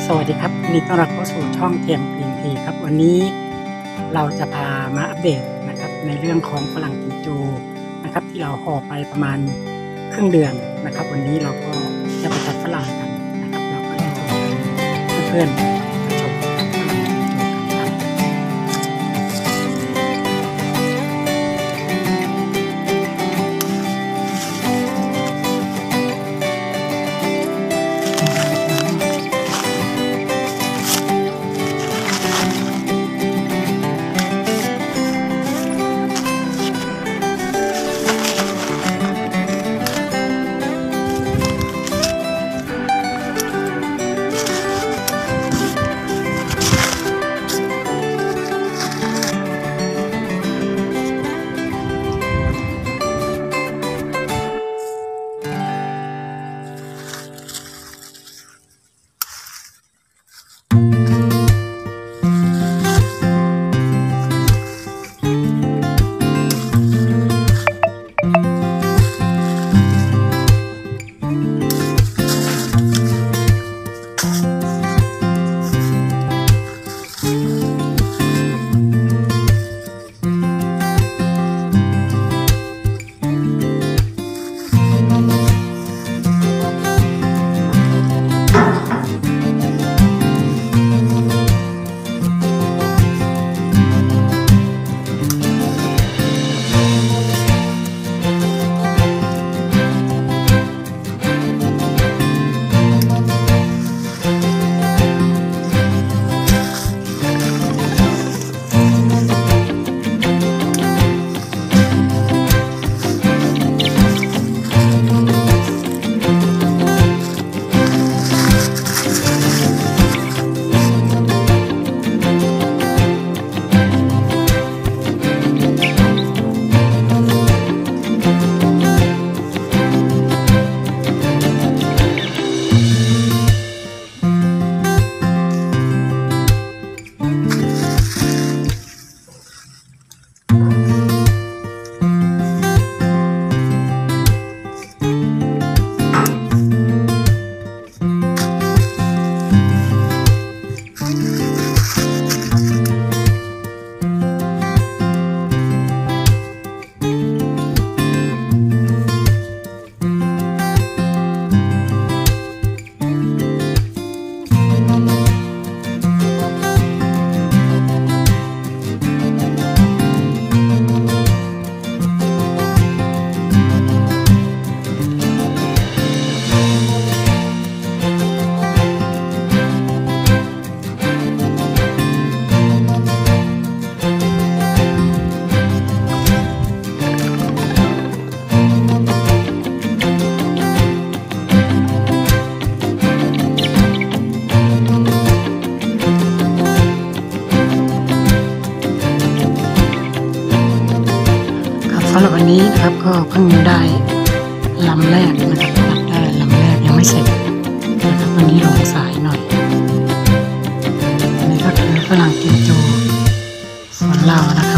สวัสดีครับยินดีต้อนรับเข้าสู่ช่องเทียมกรีนทีครับวันนี้เราจะพามาอัปเดตนะครับในเรื่องของฝรั่งกิมจูนะครับที่เราห่อไปประมาณครึ่งเดือนนะครับวันนี้เราก็จะไปตัดฝรั่งกันนะครับเราก็จะชวนเพื่อนๆมาชมฝรั่งกิมจูกันสำหรับวันนี้นะครับก็เพิ่งได้ลำแรกนะครับตัดได้ลำแรกยังไม่เสร็จนะครับวันนี้ลงสายหน่อยอันนี้ก็คือฝรั่งกิมจูสวนเรานะครับ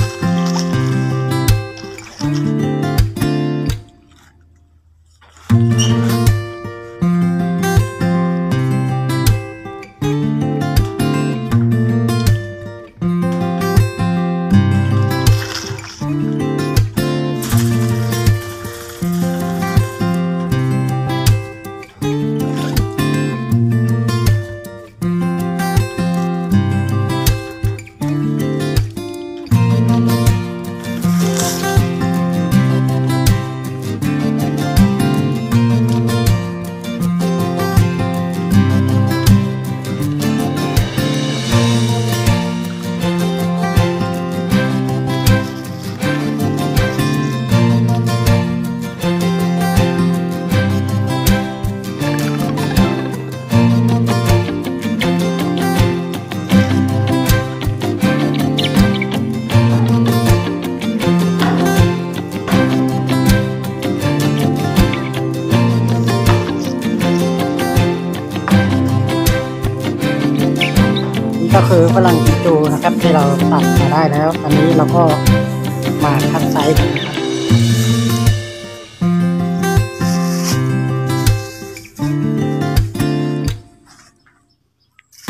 ก็คือฝรั่งกิมจูนะครับที่เราตัดมาได้แล้วตอนนี้เราก็มาคัดไซส์กันนะครับ ค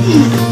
Thank you.